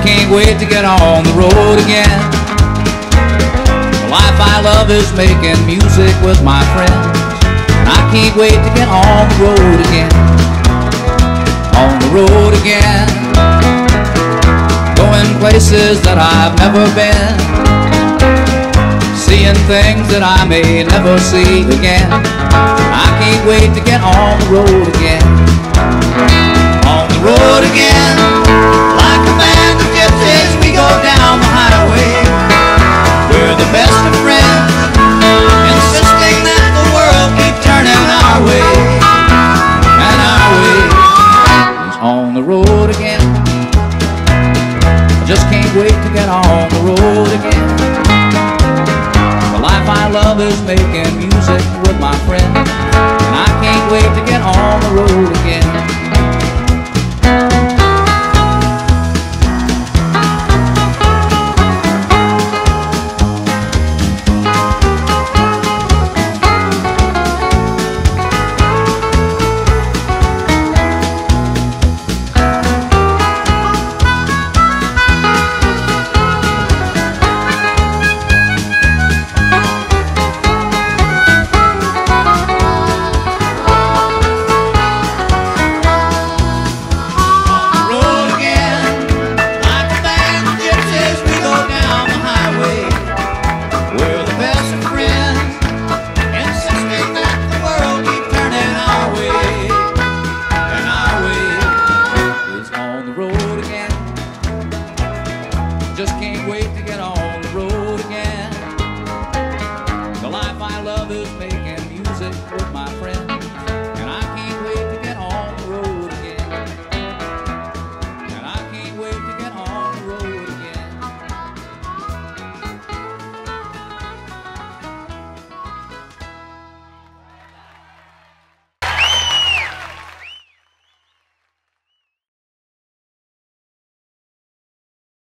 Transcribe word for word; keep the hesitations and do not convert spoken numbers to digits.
can't wait to get on the road again. The life I love is making music with my friends. I can't wait to get on the road again. On the road again. Going places that I've never been. Seeing things that I may never see again. I can't wait to get on the road again. On the road again. Like a band of gypsies we go down the highway. We're the best of friends, insisting that the world keep turning our way. And our way is on the road again. I just can't wait to get on the road again. The life I love is making music with